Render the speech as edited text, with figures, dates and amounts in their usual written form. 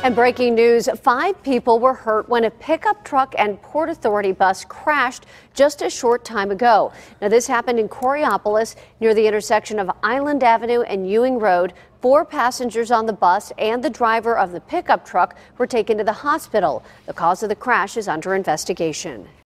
And breaking news, 5 people were hurt when a pickup truck and Port Authority bus crashed just a short time ago. Now, this happened in Coraopolis near the intersection of Island Avenue and Ewing Road. 4 passengers on the bus and the driver of the pickup truck were taken to the hospital. The cause of the crash is under investigation.